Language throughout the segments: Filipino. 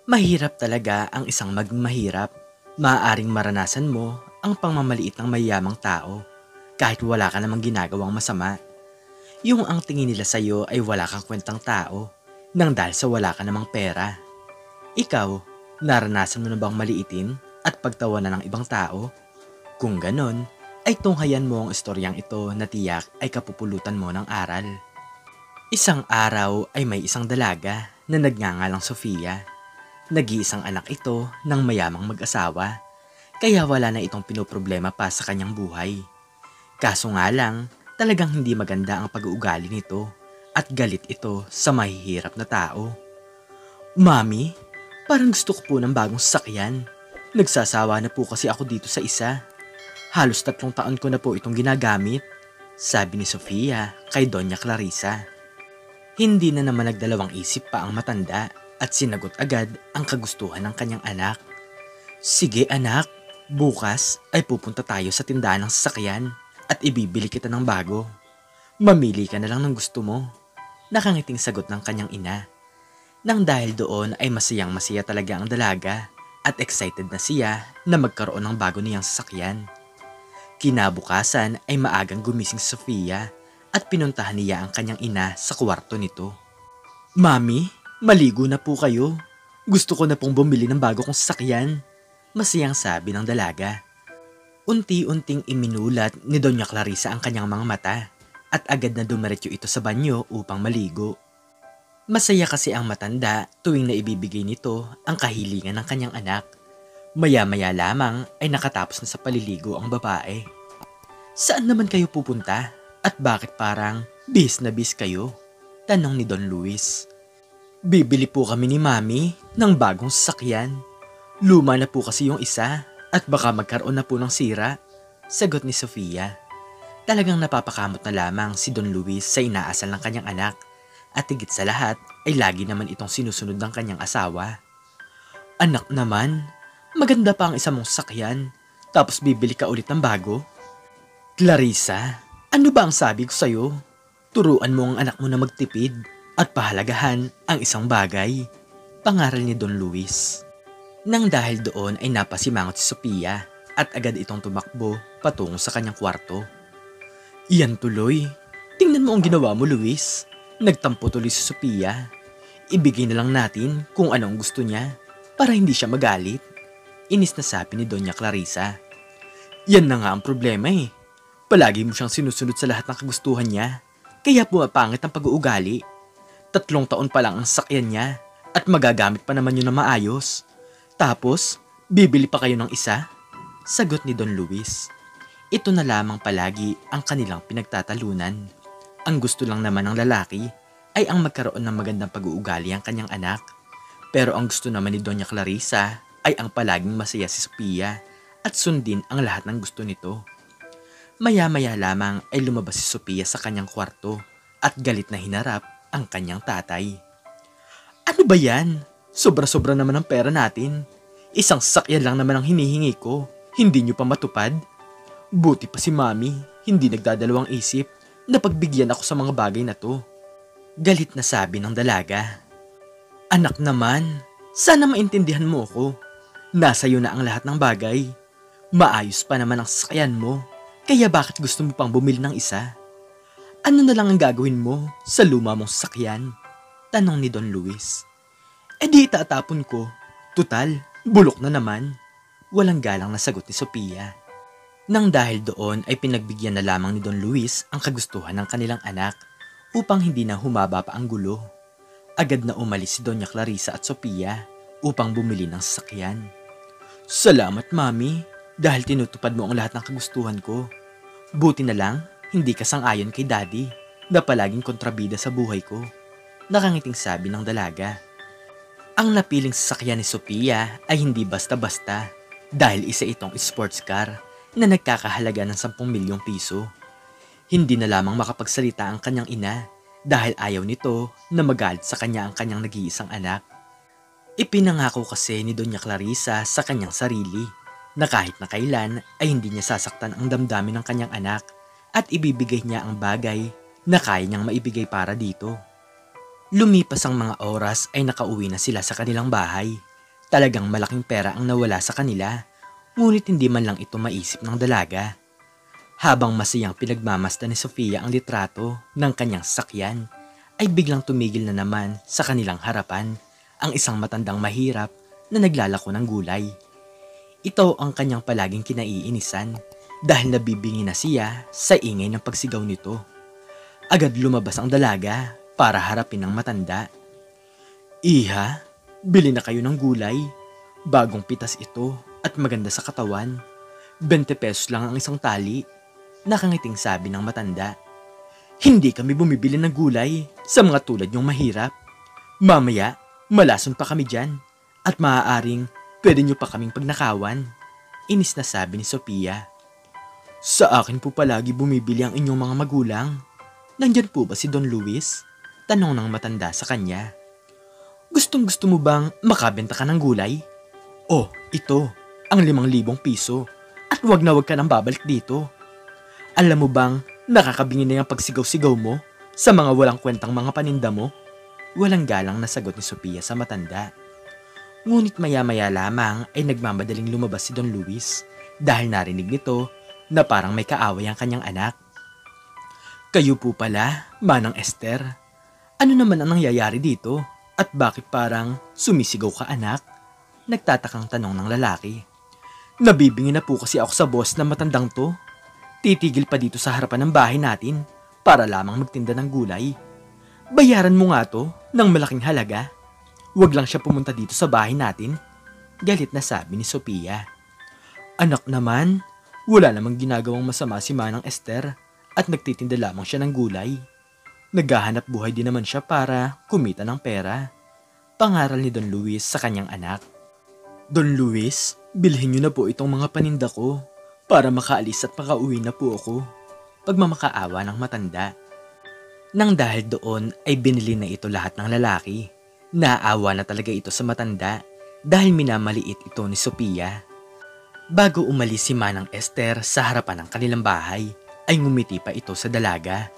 Mahirap talaga ang isang maging mahirap. Maaaring maranasan mo ang pangmamaliit ng mayamang tao kahit wala ka namang ginagawang masama. Yung ang tingin nila sa'yo ay wala kang kwentang tao nang dahil sa wala ka namang pera. Ikaw, naranasan mo na bang maliitin at pagtawanan ng ibang tao? Kung ganon, ay tunghayan mo ang istoryang ito na tiyak ay kapupulutan mo ng aral. Isang araw ay may isang dalaga na nagngangalang Sofia. Nag-iisang anak ito ng mayamang mag-asawa, kaya wala na itong pinoproblema pa sa kanyang buhay. Kaso nga lang, talagang hindi maganda ang pag-uugali nito at galit ito sa mahihirap na tao. Mami, parang gusto ko po ng bagong sasakyan. Nagsasawa na po kasi ako dito sa isa. Halos 3 taon ko na po itong ginagamit, sabi ni Sofia kay Doña Clarisa. Hindi na naman nagdalawang isip pa ang matanda at sinagot agad ang kagustuhan ng kanyang anak. Sige anak, bukas ay pupunta tayo sa tindahan ng sasakyan at ibibili kita ng bago. Mamili ka na lang ng gusto mo. Nakangiting sagot ng kanyang ina. Nang dahil doon ay masayang masaya talaga ang dalaga at excited na siya na magkaroon ng bago niyang sasakyan. Kinabukasan ay maagang gumising si Sofia at pinuntahan niya ang kanyang ina sa kwarto nito. Mami, maligo na po kayo. Gusto ko na pong bumili ng bago kong sasakyan, masayang sabi ng dalaga. Unti-unting iminulat ni Doña Clarisa ang kanyang mga mata at agad na dumiretso ito sa banyo upang maligo. Masaya kasi ang matanda tuwing naibibigay nito ang kahilingan ng kanyang anak. Maya-maya lamang ay nakatapos na sa paliligo ang babae. Saan naman kayo pupunta? At bakit parang bis na bis kayo? Tanong ni Don Luis. Bibili po kami ni Mami ng bagong sasakyan. Luma na po kasi yung isa at baka magkaroon na po ng sira, sagot ni Sofia. Talagang napapakamot na lamang si Don Luis sa inaasal ng kanyang anak at higit sa lahat ay lagi naman itong sinusunod ng kanyang asawa. Anak naman, maganda pa ang isa mong sasakyan tapos bibili ka ulit ng bago? Clarissa, ano ba ang sabi ko sa'yo? Turuan mo ang anak mo na magtipid at pahalagahan ang isang bagay, pangaral ni Don Luis. Nang dahil doon ay napasimangot si Sofia at agad itong tumakbo patungo sa kanyang kwarto. Iyan tuloy, tingnan mo ang ginawa mo Luis. Nagtampo tuloy si Sofia. Ibigay na lang natin kung ano ang gusto niya para hindi siya magalit. Inis na sabi ni Doña Clarisa. Yan na nga ang problema eh. Palagi mo siyang sinusunod sa lahat ng kagustuhan niya, kaya pumapangit ang pag-uugali. 3 taon pa lang ang sakyan niya at magagamit pa naman yun na maayos. Tapos, bibili pa kayo ng isa? Sagot ni Don Luis. Ito na lamang palagi ang kanilang pinagtatalunan. Ang gusto lang naman ng lalaki ay ang magkaroon ng magandang pag-uugali ang kanyang anak. Pero ang gusto naman ni Doña Clarisa ay ang palaging masaya si Sofia at sundin ang lahat ng gusto nito. Maya-maya lamang ay lumabas si Sofia sa kanyang kwarto at galit na hinarap ang kanyang tatay. Ano ba yan? Sobra-sobra naman ang pera natin. Isang sasakyan lang naman ang hinihingi ko. Hindi nyo pa matupad? Buti pa si Mami, hindi nagdadalawang isip na pagbigyan ako sa mga bagay na to. Galit na sabi ng dalaga. Anak naman, sana maintindihan mo ko. Nasa iyo na ang lahat ng bagay. Maayos pa naman ang sasakyan mo. Kaya bakit gusto mo pang bumili ng isa? Ano na lang ang gagawin mo sa luma mong sasakyan? Tanong ni Don Luis. E di itatapon ko. Tutal, bulok na naman. Walang galang na sagot ni Sofia. Nang dahil doon ay pinagbigyan na lamang ni Don Luis ang kagustuhan ng kanilang anak upang hindi na humaba pa ang gulo. Agad na umalis si Doña Clarisa at Sofia upang bumili ng sasakyan. Salamat Mami, dahil tinutupad mo ang lahat ng kagustuhan ko. Buti na lang, hindi ka sang-ayon kay Daddy na palaging kontrabida sa buhay ko. Nakangiting sabi ng dalaga. Ang napiling sasakyan ni Sofia ay hindi basta-basta dahil isa itong sports car na nagkakahalaga ng 10 milyong piso. Hindi na lamang makapagsalita ang kanyang ina dahil ayaw nito na magalit sa kanya ang kanyang nag-iisang anak. Ipinangako kasi ni Doña Clarisa sa kanyang sarili na kahit na kailan ay hindi niya sasaktan ang damdamin ng kanyang anak at ibibigay niya ang bagay na kaya niyang maibigay para dito. Lumipas ang mga oras ay nakauwi na sila sa kanilang bahay Talagang malaking pera ang nawala sa kanila, ngunit hindi man lang ito maisip ng dalaga. Habang masayang pinagmamasdan ni Sofia ang litrato ng kanyang sasakyan, ay biglang tumigil na naman sa kanilang harapan ang isang matandang mahirap na naglalako ng gulay. Ito ang kanyang palaging kinaiinisan dahil nabibingi na siya sa ingay ng pagsigaw nito. Agad lumabas ang dalaga para harapin ang matanda. Iha, bili na kayo ng gulay. Bagong pitas ito at maganda sa katawan. 20 pesos lang ang isang tali. Nakangiting sabi ng matanda. Hindi kami bumibili ng gulay sa mga tulad niyong mahirap. Mamaya, malason pa kami dyan. At maaaring pwede niyo pa kaming pagnakawan. Inis na sabi ni Sophia. Sa akin po palagi bumibili ang inyong mga magulang. Nandyan po ba si Don Luis? Tanong ng matanda sa kanya. Gustong gusto mo bang makabenta ka ng gulay? Oh, ito, ang 5,000 piso. At wag na wag ka nang babalik dito. Alam mo bang nakakabingi na yung pagsigaw-sigaw mo sa mga walang kwentang mga paninda mo? Walang galang na sagot ni Sophia sa matanda. Ngunit maya-maya lamang ay nagmamadaling lumabas si Don Luis dahil narinig nito na parang may kaaway ang kanyang anak. Kayo po pala, Manang Esther. Ano naman ang nangyayari dito? At bakit parang sumisigaw ka anak? Nagtatakang tanong ng lalaki. Nabibingi na po kasi ako sa boss na matandang to. Titigil pa dito sa harapan ng bahay natin para lamang magtinda ng gulay. Bayaran mo nga to ng malaking halaga. Huwag lang siya pumunta dito sa bahay natin. Galit na sabi ni Sophia. Anak naman, wala namang ginagawang masama si Manang Esther at nagtitinda lamang siya ng gulay. Naghahanap buhay din naman siya para kumita ng pera. Pangaral ni Don Luis sa kanyang anak. Don Luis, bilhin niyo na po itong mga paninda ko para makaalis at makauwi na po ako. Pagmamakaawa ng matanda. Nang dahil doon ay binili na ito lahat ng lalaki. Naawa na talaga ito sa matanda dahil minamaliit ito ni Sophia. Bago umalis si Manang Esther sa harapan ng kanilang bahay, ay ngumiti pa ito sa dalaga.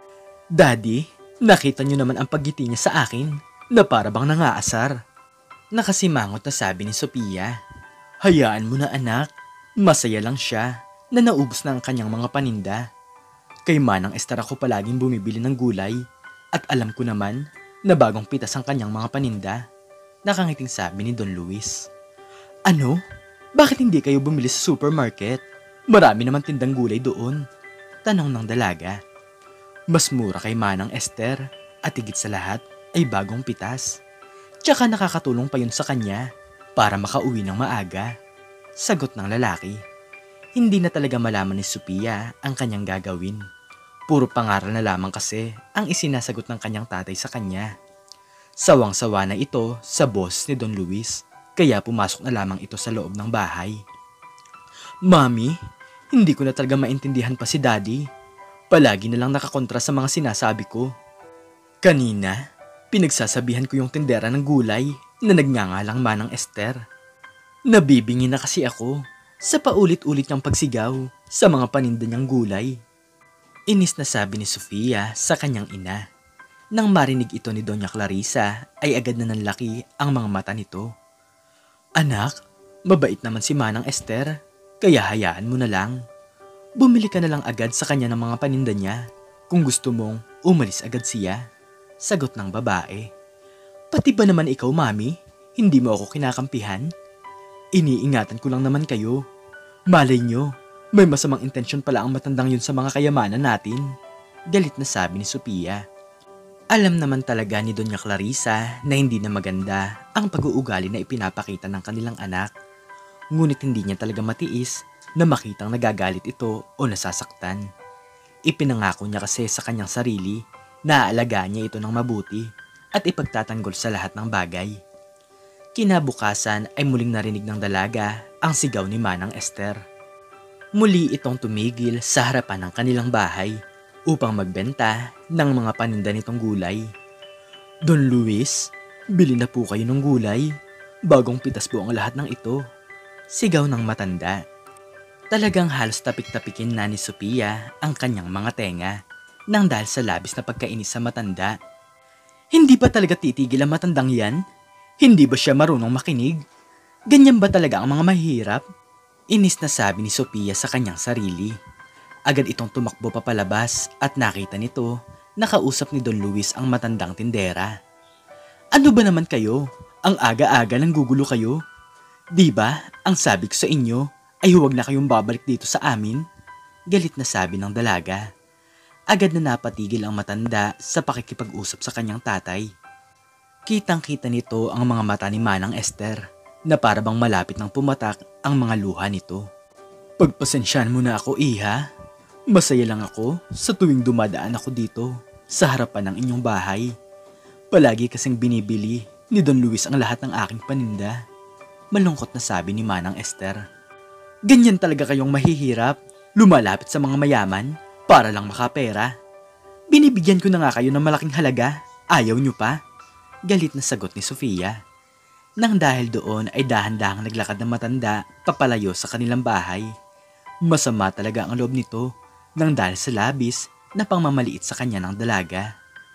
Daddy, nakita niyo naman ang paggiti niya sa akin na para bang nangaasar. Nakasimangot na sabi ni Sophia. Hayaan mo na anak, masaya lang siya na naubos na ang kanyang mga paninda. Kay Manang Esther ako palaging bumibili ng gulay at alam ko naman na bagong pitas ang kanyang mga paninda. Nakangiting sabi ni Don Luis. Ano? Bakit hindi kayo bumili sa supermarket? Marami naman tindang gulay doon. Tanong ng dalaga. Mas mura kay Manang Esther at higit sa lahat ay bagong pitas. Tsaka nakakatulong pa yun sa kanya para makauwi ng maaga. Sagot ng lalaki. Hindi na talaga malaman ni Sophia ang kanyang gagawin. Puro pangaral na lamang kasi ang isinasagot ng kanyang tatay sa kanya. Sawang-sawa na ito sa boss ni Don Luis, kaya pumasok na lamang ito sa loob ng bahay. Mami, hindi ko na talaga maintindihan pa si Daddy. Palagi na lang nakakontra sa mga sinasabi ko. Kanina, pinagsasabihan ko yung tindera ng gulay na nagngangalang Manang Esther. Nabibingi na kasi ako sa paulit-ulit niyang pagsigaw sa mga paninda niyang gulay. Inis na sabi ni Sofia sa kanyang ina. Nang marinig ito ni Doña Clarissa ay agad na nanlaki ang mga mata nito. Anak, mabait naman si Manang Esther, kaya hayaan mo na lang. Bumili ka na lang agad sa kanya ng mga paninda niya kung gusto mong umalis agad siya. Sagot ng babae. Pati ba naman ikaw, Mami? Hindi mo ako kinakampihan? Iniingatan ko lang naman kayo. Malay nyo, may masamang intensyon pala ang matandang yun sa mga kayamanan natin. Galit na sabi ni Sophia. Alam naman talaga ni Doña Clarissa na hindi na maganda ang pag-uugali na ipinapakita ng kanilang anak. Ngunit hindi niya talaga matiis na makitang nagagalit ito o nasasaktan. Ipinangako niya kasi sa kanyang sarili na aalagaan niya ito ng mabuti at ipagtatanggol sa lahat ng bagay. Kinabukasan ay muling narinig ng dalaga ang sigaw ni Manang Esther. Muli itong tumigil sa harapan ng kanilang bahay upang magbenta ng mga paninda nitong gulay. Don Luis, bili na po kayo ng gulay. Bagong pitas po ang lahat ng ito. Sigaw ng matanda. Talagang halos tapik-tapikin na ni Sophia ang kanyang mga tenga nang dahil sa labis na pagkainis sa matanda. Hindi ba talaga titigil ang matandang yan? Hindi ba siya marunong makinig? Ganyan ba talaga ang mga mahirap? Inis na sabi ni Sophia sa kanyang sarili. Agad itong tumakbo papalabas at nakita nito nakausap ni Don Luis ang matandang tindera. Ano ba naman kayo? Ang aga-aga nang gugulo kayo. Di ba, ang sabi ko sa inyo ay huwag na kayong babalik dito sa amin? Galit na sabi ng dalaga. Agad na napatigil ang matanda sa pakikipag-usap sa kanyang tatay. Kitang-kita nito ang mga mata ni Manang Esther na para bang malapit nang pumatak ang mga luha nito. Pagpasensyahan mo na ako, iha. Masaya lang ako sa tuwing dumadaan ako dito sa harapan ng inyong bahay. Palagi kasing binibili ni Don Luis ang lahat ng aking paninda. Malungkot na sabi ni Manang Esther. Ganyan talaga kayong mahihirap, lumalapit sa mga mayaman para lang makapera. Binibigyan ko na nga kayo ng malaking halaga, ayaw nyo pa? Galit na sagot ni Sofia. Nang dahil doon ay dahan-dahang naglakad ng matanda papalayo sa kanilang bahay. Masama talaga ang loob nito nang dahil sa labis na pangmamaliit sa kanya ng dalaga.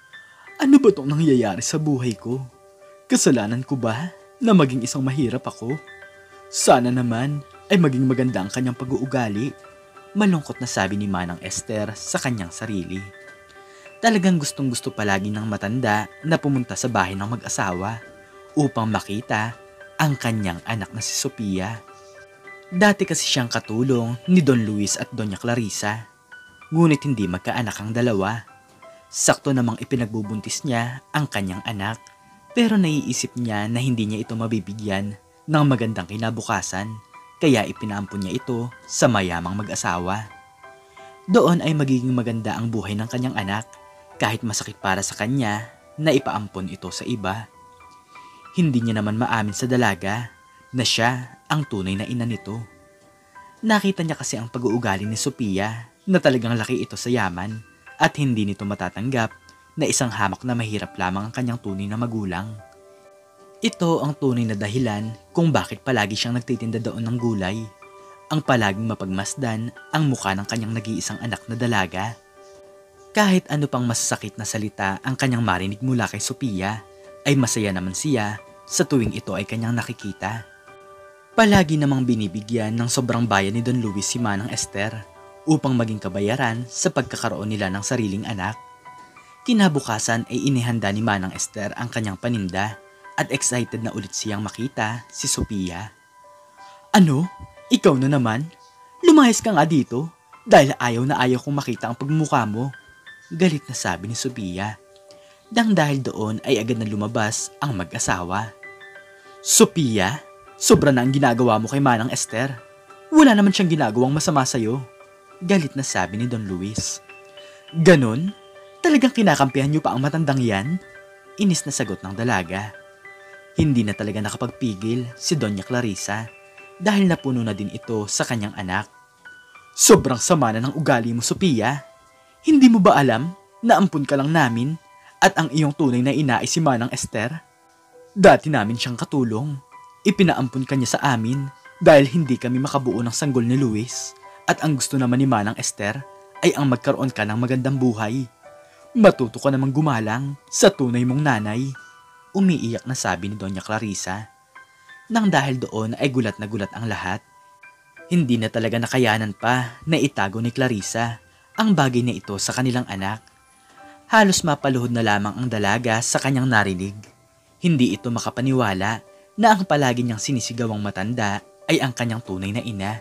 Ano ba itong nangyayari sa buhay ko? Kasalanan ko ba na maging isang mahirap ako? Sana naman ay maging maganda ang kanyang pag-uugali. Malungkot na sabi ni Manang Esther sa kanyang sarili. Talagang gustong-gusto palagi ng matanda na pumunta sa bahay ng mag-asawa upang makita ang kanyang anak na si Sophia. Dati kasi siyang katulong ni Don Luis at Doña Clarisa. Ngunit hindi magkaanak ang dalawa. Sakto namang ipinagbubuntis niya ang kanyang anak, pero naiisip niya na hindi niya ito mabibigyan ng magandang kinabukasan, kaya ipinaampon niya ito sa mayamang mag-asawa. Doon ay magiging maganda ang buhay ng kanyang anak kahit masakit para sa kanya na ipaampon ito sa iba. Hindi niya naman maamin sa dalaga na siya ang tunay na ina nito. Nakita niya kasi ang pag-uugali ni Sophia na talagang laki ito sa yaman at hindi nito matatanggap na isang hamak na mahirap lamang ang kanyang tunay na magulang. Ito ang tunay na dahilan kung bakit palagi siyang nagtitinda doon ng gulay. Ang palaging mapagmasdan ang mukha ng kanyang nag-iisang anak na dalaga. Kahit ano pang masasakit na salita ang kanyang marinig mula kay Sophia, ay masaya naman siya sa tuwing ito ay kanyang nakikita. Palagi namang binibigyan ng sobrang bayan ni Don Luis si Manang Esther upang maging kabayaran sa pagkakaroon nila ng sariling anak. Kinabukasan ay inihanda ni Manang Esther ang kanyang paninda at excited na ulit siyang makita si Sophia. Ano? Ikaw na naman? Lumayas ka nga dito dahil ayaw na ayaw kong makita ang pagmumukha mo. Galit na sabi ni Sophia. Dahil doon ay agad na lumabas ang mag-asawa. Sophia, sobra na ang ginagawa mo kay Manang Esther. Wala naman siyang ginagawang masama sa'yo. Galit na sabi ni Don Luis. Ganon? Talagang kinakampihan niyo pa ang matandang yan? Inis na sagot ng dalaga. Hindi na talaga nakapagpigil si Doña Clarisa dahil napuno na din ito sa kanyang anak. Sobrang sama na ng ugali mo, Sophia. Hindi mo ba alam na ampun ka lang namin at ang iyong tunay na ina ay si Manang Esther? Dati namin siyang katulong. Ipinaampun ka niya sa amin dahil hindi kami makabuo ng sanggol ni Luis. At ang gusto naman ni Manang Esther ay ang magkaroon ka ng magandang buhay. Matuto ka namang gumalang sa tunay mong nanay. Umiiyak na sabi ni Doña Clarisa. Nang dahil doon ay gulat na gulat ang lahat. Hindi na talaga nakayanan pa na itago ni Clarisa ang bagay na ito sa kanilang anak. Halos mapaluhod na lamang ang dalaga sa kanyang narinig. Hindi ito makapaniwala na ang palagi niyang sinisigawang matanda ay ang kanyang tunay na ina.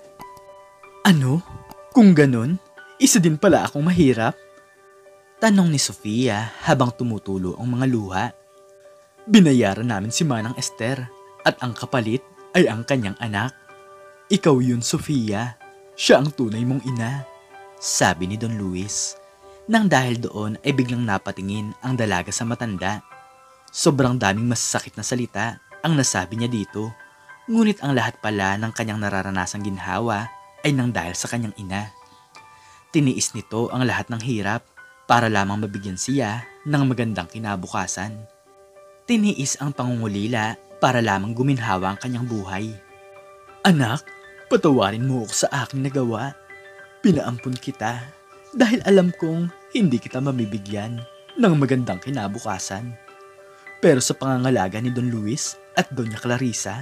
Ano? Kung ganun, isa din pala akong mahirap? Tanong ni Sofia habang tumutulo ang mga luha. Binayaran namin si Manang Esther at ang kapalit ay ang kanyang anak. Ikaw yun, Sofia. Siya ang tunay mong ina, sabi ni Don Luis. Nang dahil doon ay biglang napatingin ang dalaga sa matanda. Sobrang daming masasakit na salita ang nasabi niya dito. Ngunit ang lahat pala ng kanyang nararanasang ginhawa ay nang dahil sa kanyang ina. Tiniis nito ang lahat ng hirap para lamang mabigyan siya ng magandang kinabukasan. Tiniis ang pangungulila para lamang guminhawa ang kanyang buhay. Anak, patawarin mo ako sa aking nagawa. Pinaampun kita dahil alam kong hindi kita mabibigyan ng magandang kinabukasan. Pero sa pangangalaga ni Don Luis at Doña Clarisa,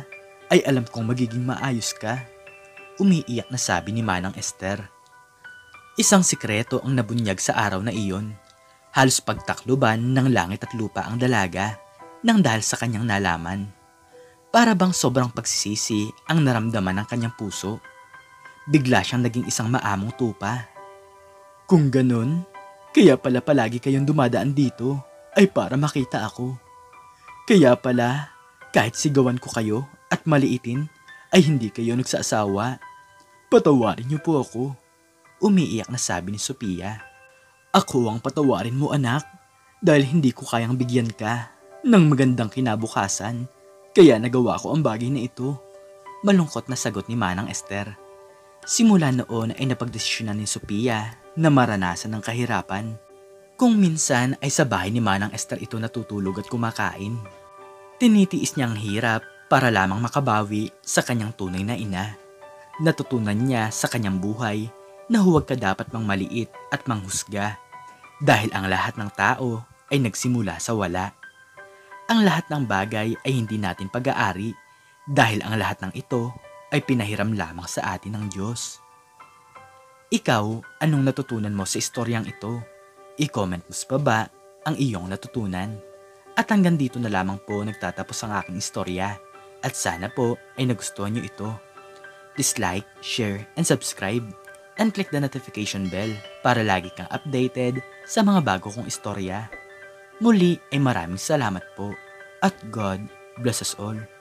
ay alam kong magiging maayos ka. Umiiyak na sabi ni Manang Esther. Isang sikreto ang nabunyag sa araw na iyon. Halos pagtakluban ng langit at lupa ang dalaga nang dahil sa kanyang nalaman. Para bang sobrang pagsisisi ang naramdaman ng kanyang puso. Bigla siyang naging isang maamong tupa. Kung ganun, kaya pala palagi kayong dumadaan dito ay para makita ako. Kaya pala, kahit sigawan ko kayo at maliitin, ay hindi kayo nagsasawa. Patawarin niyo po ako. Umiiyak na sabi ni Sophia. Ako ang patawarin mo anak, dahil hindi ko kayang bigyan ka ng magandang kinabukasan. Kaya nagawa ko ang bagay na ito. Malungkot na sagot ni Manang Esther. Simula noon ay napagdesisyonan ni Sophia na maranasan ng kahirapan. Kung minsan ay sa bahay ni Manang Esther ito natutulog at kumakain. Tinitiis niya ang hirap para lamang makabawi sa kanyang tunay na ina. Natutunan niya sa kanyang buhay na huwag ka dapat mang maliit at manghusga dahil ang lahat ng tao ay nagsimula sa wala. Ang lahat ng bagay ay hindi natin pag-aari dahil ang lahat ng ito ay pinahiram lamang sa atin ng Diyos. Ikaw, anong natutunan mo sa istoryang ito? I-comment mo sa baba ang iyong natutunan. At hanggang dito na lamang po nagtatapos ang aking istorya at sana po ay nagustuhan niyo ito. Please like, share, and subscribe and click the notification bell para lagi kang updated sa mga bago kong istorya. Muli ay maraming salamat po at God bless us all.